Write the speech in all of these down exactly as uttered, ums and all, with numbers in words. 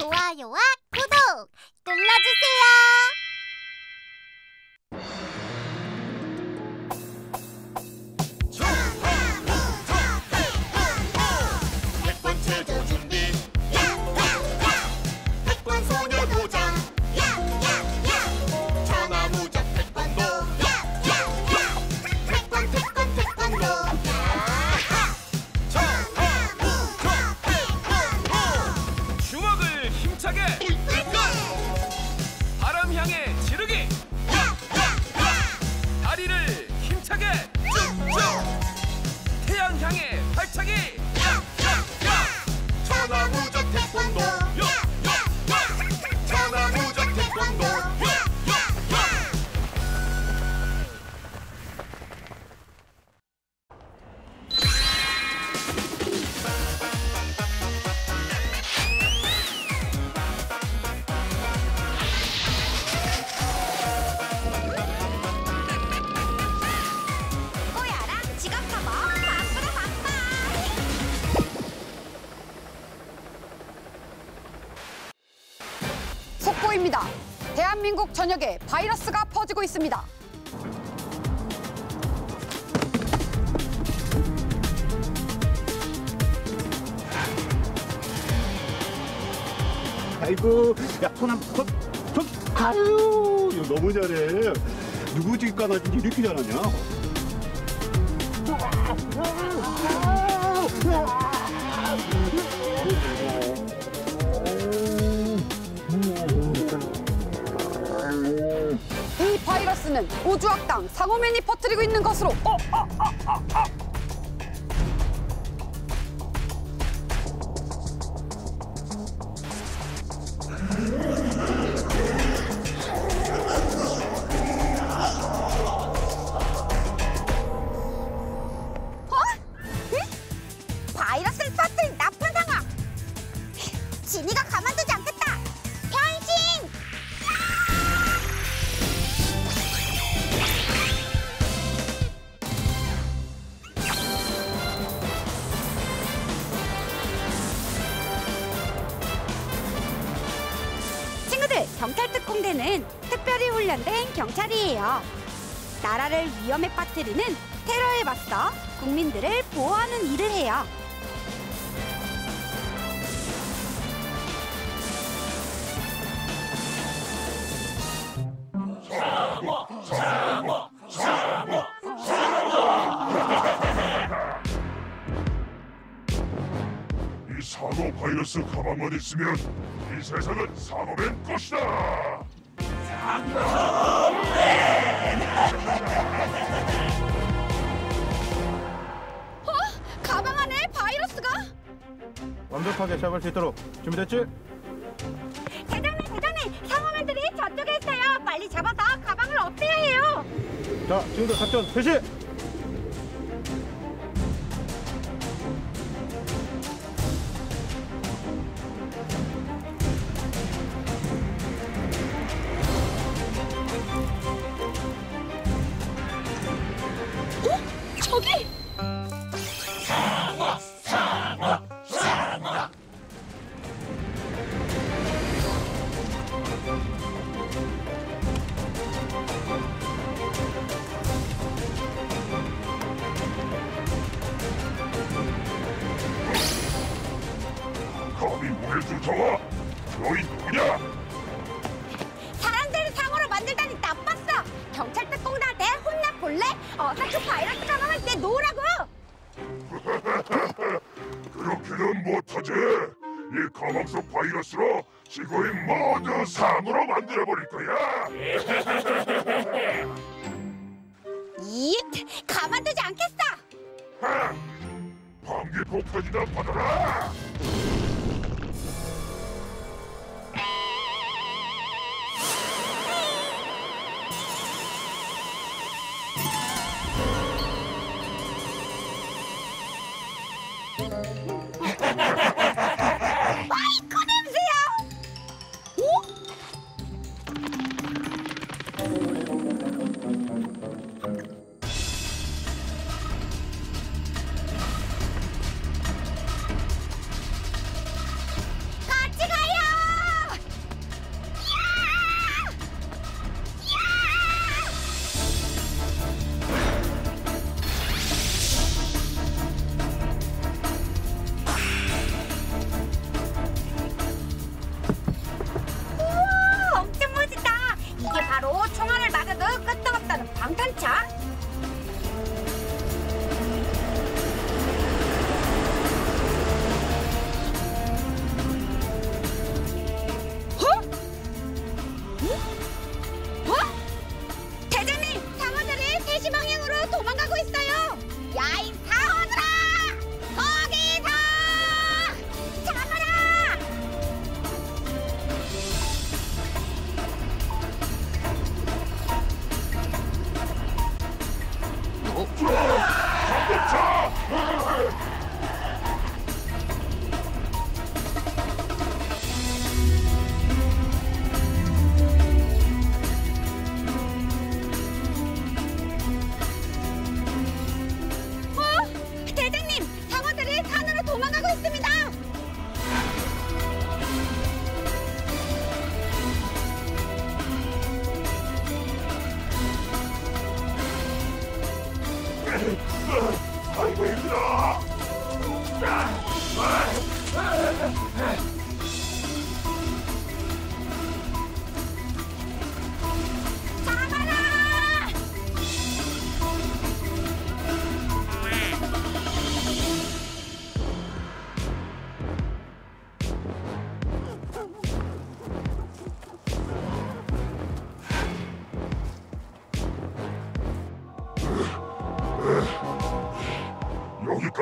좋아요와 구독 눌러주세요. 태권 체조 준비 태권 소녀 도전 천하무적 태권도 태권 태권 태권도 주먹을 힘차게 바람 향해 지르기 다리를 힘차게 태양 향해 발차기 천하무적 태권도 천하무적 태권도 꼬야랑 지갑 사봐 바쁘다 바빠. 속보입니다. 대한민국 전역에 바이러스가 퍼지고 있습니다. 아이고, 야, 손 한, 손, 손, 아유, 이거 너무 잘해. 누구 집 가나지 이렇게 잘하냐? 이 바이러스는 우주악당 상어맨이 퍼뜨리고 있는 것으로 어, 어, 어, 어, 어. 바이러스를 퍼뜨린 나쁜 상어. 지니가 가만두지 않겠다. 변신! 친구들, 경찰 특공대는 특별히 훈련된 경찰이에요. 나라를 위험에 빠뜨리는 테러에 맞서 국민들을 보호하는 일을 해요. 이 상어 바이러스 가방만 있으면 이 세상은 상어맨 것이다. 가방 안에 바이러스가? 완벽하게 잡을 수 있도록 준비됐지? 대장님, 대장님, 상어맨들이 저쪽에 있어요. 빨리 잡아서 가방을 없애야 해요. 자, 지금도 작전 개시! 저기! 감히 우릴 쫓아와? 너희 누구냐? 사람들을 상어로 만들다니 나빴어. 경찰 특공대한테 혼나볼래? 어서 그 바이러스 가방을 내 놓으라고. 그렇게는 못하지. 이 가방 속 바이러스로 지구의 모두 상어로 만들어버릴 거야. 이 가만두지 않겠어. 하! 방귀 폭탄이나 받아라. 아이고 냄새야. 오?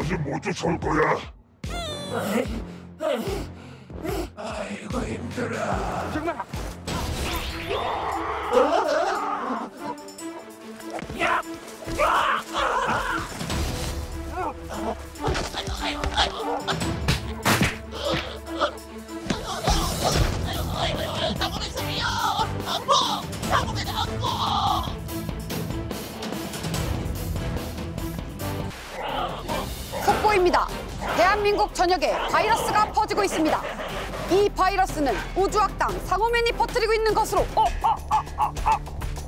여기까지 못 쫓아올 거야. 아이고 힘들어. 정말. 속보입니다. 대한민국 전역에 바이러스가 퍼지고 있습니다. 이 바이러스는 우주악당 상호맨이 퍼뜨리고 있는 것으로 어, 어, 어, 어, 어.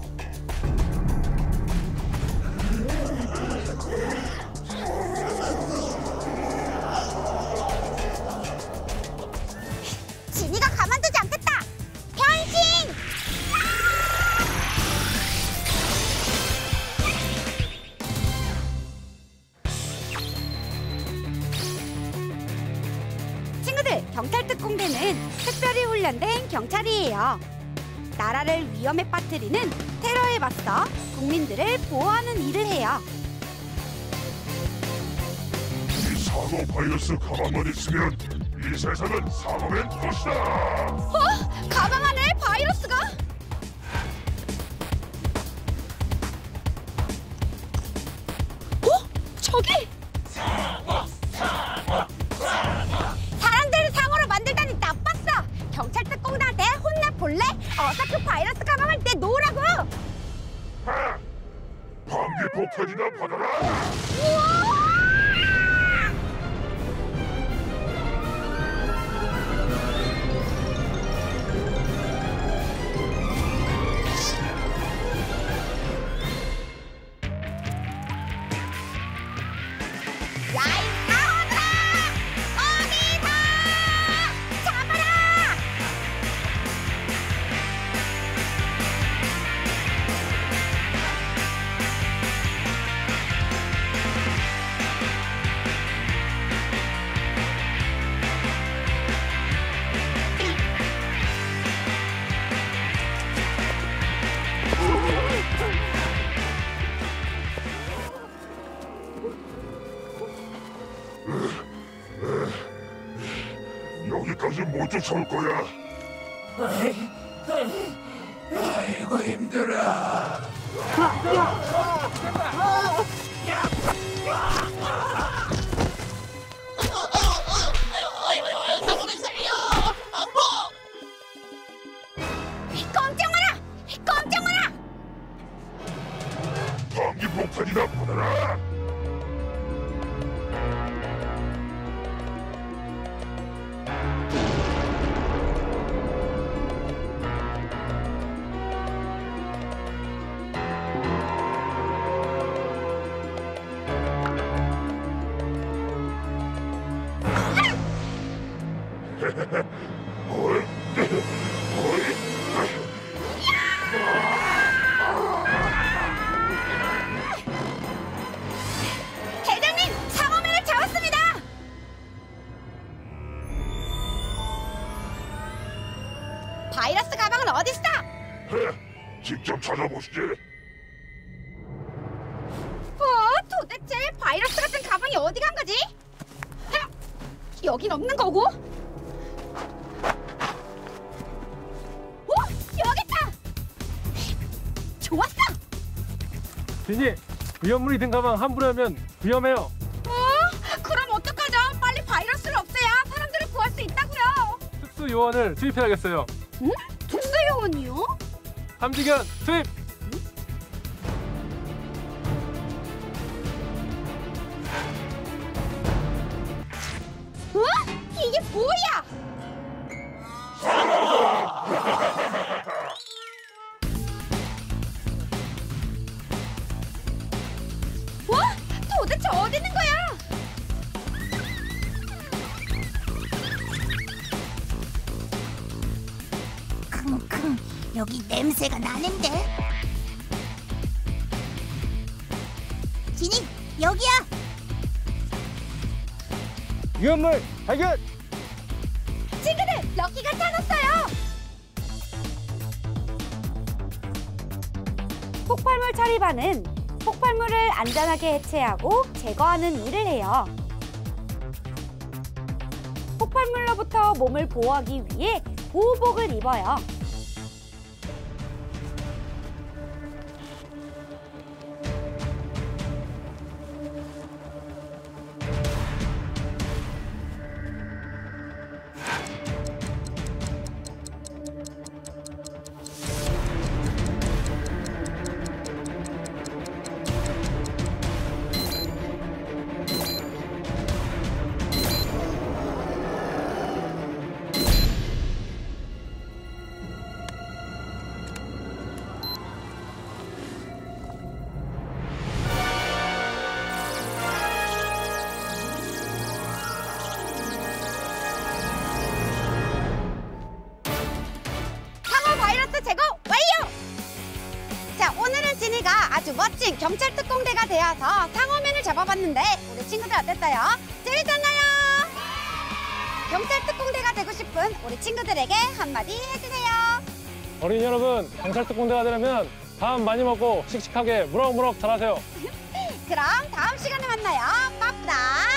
진이가 가만두지 않겠다. 변신! 친구들, 경찰 특공대는 특별히 훈련된 경찰이에요. 나라를 위험에 빠뜨리는 테러에 맞서 국민들을 보호하는 일을 해요. 이 상어 바이러스 가방만 있으면 이 세상은 상어맨 것이다. 어? 가방 안에 바이러스가? 어? 저기! 사람들을 상어로 만들다니 나빴어. 경찰 특공대한테 혼나볼래? 어서 그 바이러스 가방을 내 놓으라고. 방귀 폭탄이나 받아라. 야이 상어들아! 어디서! 잡아라! 여기까지 못 쫓아올 거야. 아이고 힘들어. 꼼짝 마라! 꼼짝 마라! 방귀 폭탄이나 받아라. 어이, 어이. 대장님! 상어맨을 잡았습니다! 바이러스 가방은 어딨어? 직접 찾아보시지. 어? 도대체 바이러스 같은 가방이 어디 간 거지? 하! 여긴 없는 거고? 어? 여기 있다! 좋았어! 진이, 위험물이 든 가방 함부로 하면 위험해요. 어? 그럼 어떡하죠? 빨리 바이러스를 없애야 사람들을 구할 수 있다고요. 특수 요원을 투입해야겠어요. 응? 특수 요원이요? 함지견 투입! 어? 이게 뭐야? 어? 도대체 어디 있는 거야? 킁킁 여기 냄새가 나는데. 진이 여기야. 위험물 발견! 친구들, 럭키가 찾았어요. 폭발물 처리반은 폭발물을 안전하게 해체하고 제거하는 일을 해요. 미생물로부터 몸을 보호하기 위해 보호복을 입어요. 제거 완료! 자, 오늘은 진이가 아주 멋진 경찰 특공대가 되어서 상어맨을 잡아봤는데 우리 친구들 어땠어요? 재밌었나요? 경찰 특공대가 되고 싶은 우리 친구들에게 한마디 해주세요. 어린이 여러분, 경찰 특공대가 되려면 밥 많이 먹고 씩씩하게 무럭무럭 자라세요. 그럼 다음 시간에 만나요. 빠빠!